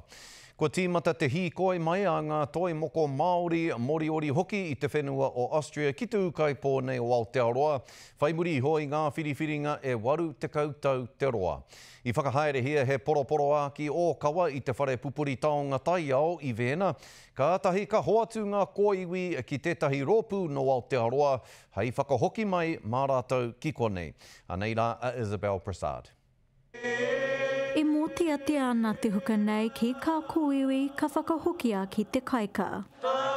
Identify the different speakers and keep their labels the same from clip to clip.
Speaker 1: Ko tīmata te hīkoi mai a ngā toi moko Māori and Moriori hoki i te whenua o Austria ki te ukai pōnei o Aotearoa. Whai muri hoi ngā whiriwhiringa e waru te kautau te roa. I whakahaere hia he poroporo aki o kawa i te whare pupuri taonga tai ao i Vienna. Ka atahi ka hoatu ngā kōiwi ki tētahi rōpū no Aotearoa. Hei whakahoki mai mā rātou ki konei. Anei rā a Isabel Prasad.
Speaker 2: E mōtia ana te huka nei ki ka kōiwi ka whakahokia ki te kaika.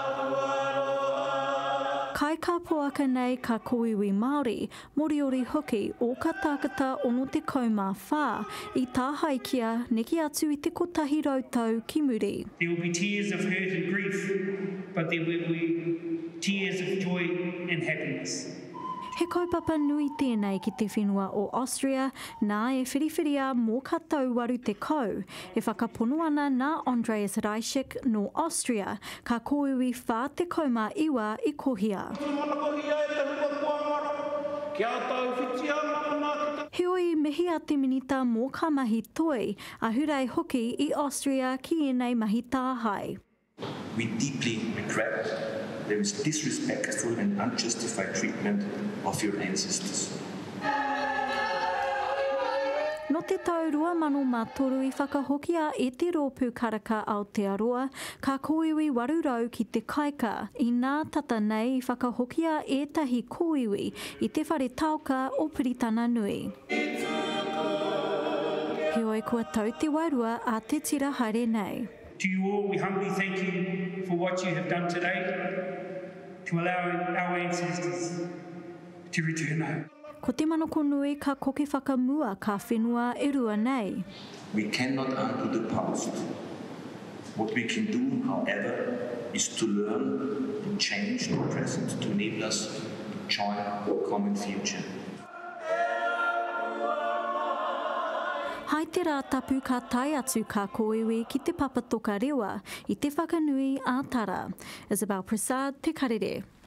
Speaker 2: Kaika poaka nei ka kōiwi Māori, Moriori hoki o ka tākata ono te kaumā whā i tā haikia neki atu i te kotahi rautau ki muri.
Speaker 3: There will be tears of hurt and grief, but there will be tears of joy and happiness.
Speaker 2: He kaupapa nui tēnei ki te whenua o Austria, nā e whiriwhiria mō ka tauwaru te kau. E whakapono ana nā Andreas Reichek no Austria, ka kōiwi whā te kaumā iwa i kohia. Heoi mihi a te minita mō ka mahi toi, a hurai hoki i Austria ki enei mahi tāhai.
Speaker 4: We deeply regret there is disrespectful and unjustified treatment of your ancestors.
Speaker 2: No te tau 2003 i whakahokia e te rōpū karaka Aotearoa, ka kōiwi warurau ki te kaika, i nā tata nei i whakahokia ētahi kōiwi i te whare tauka o Piritana Nui. Heoi kua tau te wairua a te tira haere nei.
Speaker 3: To you all, we humbly thank you for what you have done today to allow our ancestors to return home.
Speaker 2: Ko te manoko nui ka koke whakamua ka whenua e rua nei.
Speaker 4: We cannot undo the past. What we can do, however, is to learn and change the present to enable us to join our common future.
Speaker 2: Hai te rā tapu ka tai atu ka kōiwi ki te papatoka rewa i te whakanui a Tara. Isabel Prasad, Te Karere.